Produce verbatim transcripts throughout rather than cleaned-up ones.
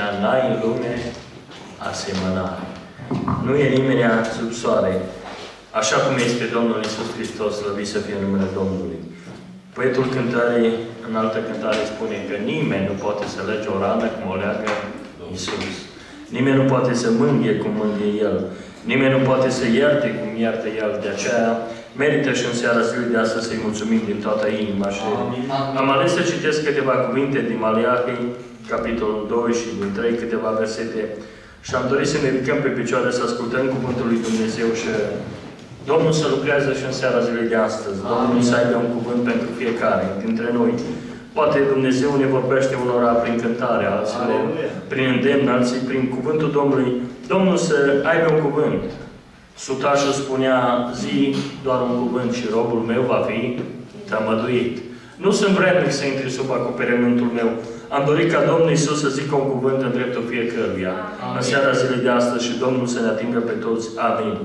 nimeni n-ai în lume asemănare. Nu e nimeni sub soare, așa cum este Domnul Iisus Hristos, slăvit să fie numele Domnului. Poetul cântării, în altă cântare, spune că nimeni nu poate să lege o rană cum o leagă Iisus. Nimeni nu poate să mângâie cum mângâie El. Nimeni nu poate să ierte cum iartă El. De aceea merită și în seara zilei de astăzi să-i mulțumim din toată inima. Și am ales să citesc câteva cuvinte din Maleahii, capitolul doi și din trei, câteva versete. Și am dorit să ne ridicăm pe picioare, să ascultăm Cuvântul lui Dumnezeu și Domnul să lucrează și în seara zilei de astăzi. Domnul să aibă un cuvânt pentru fiecare dintre noi. Poate Dumnezeu ne vorbește unora prin cântare, alții prin îndemn, alții prin cuvântul Domnului. Domnul să aibă un cuvânt. Sutașul spunea, zi doar un cuvânt și robul meu va fi tămăduit. Nu sunt vrednic să intri sub acoperământul meu. Am dorit ca Domnul Iisus să zică un cuvânt în dreptul fiecăruia. Amin. În seara zilei de astăzi și Domnul să ne atingă pe toți. Amin.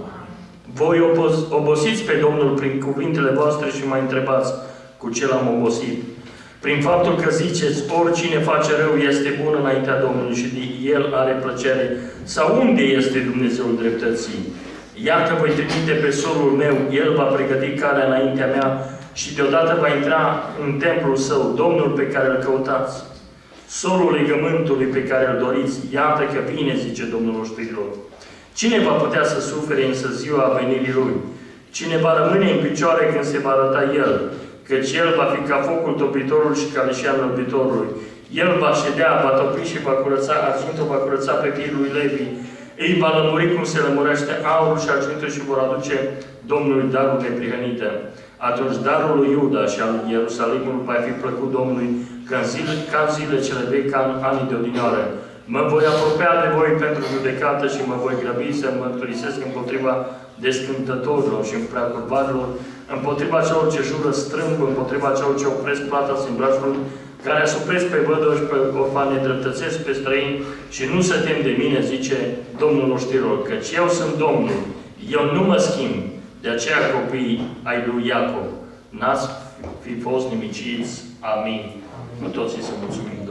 Voi obosiți pe Domnul prin cuvintele voastre și mă întrebați cu ce l-am obosit. Prin faptul că ziceți, oricine face rău este bun înaintea Domnului și de El are plăcere. Sau unde este Dumnezeul dreptății? Iată, voi trimite pe solul meu, El va pregăti calea înaintea mea și deodată va intra în templul său, Domnul pe care îl căutați. Solul legământului pe care îl doriți, iată că vine, zice Domnul oștirilor. Cine va putea să sufere însă ziua venirii Lui? Cine va rămâne în picioare când se va arăta El? Căci El va fi ca focul topitorului și ca leșea înălbitorului. El va ședea, va topi și va curăța, argintul va curăța pe fiul lui Levi. Îi va lămuri cum se lămurește aurul și argintul și vor aduce Domnului darul neprihănite. Atunci darul lui Iuda și al Ierusalimului va fi plăcut Domnului ca în zile, ca în zile cele vechi, ca în anii de odinioară. Mă voi apropia de voi pentru judecată și mă voi grăbi să mărturisesc împotriva descântătorilor și preacurvarilor, împotriva celor ce jură strâmb, împotriva celor ce opresc plata simbrașului, care asupresc pe vădău și pe orfane, dreptățesc pe străini și nu se tem de mine, zice Domnul oștirilor, căci eu sunt Domnul, eu nu mă schimb. De aceea copiii ai lui Iacob, n-ați fi fost nimiciți. Amin. Cu toții să mulțumim.